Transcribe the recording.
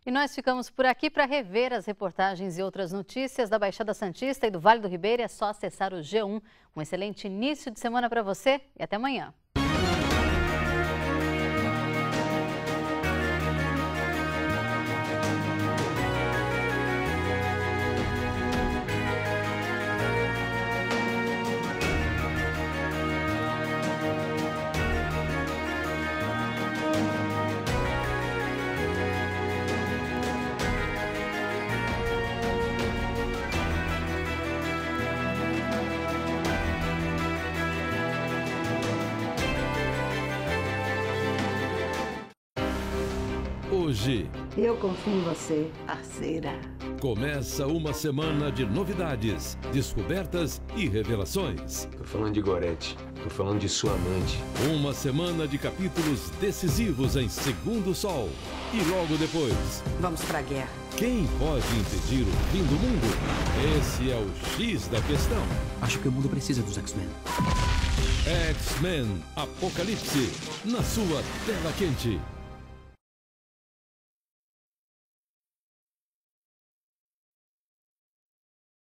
E nós ficamos por aqui para rever as reportagens e outras notícias da Baixada Santista e do Vale do Ribeira. É só acessar o G1. Um excelente início de semana para você e até amanhã. Hoje, eu confio em você, parceira. Começa uma semana de novidades, descobertas e revelações. Tô falando de Gorete, tô falando de sua amante. Uma semana de capítulos decisivos em Segundo Sol. E logo depois... Vamos pra guerra. Quem pode impedir o fim do mundo? Esse é o X da questão. Acho que o mundo precisa dos X-Men. X-Men Apocalipse, na sua tela quente.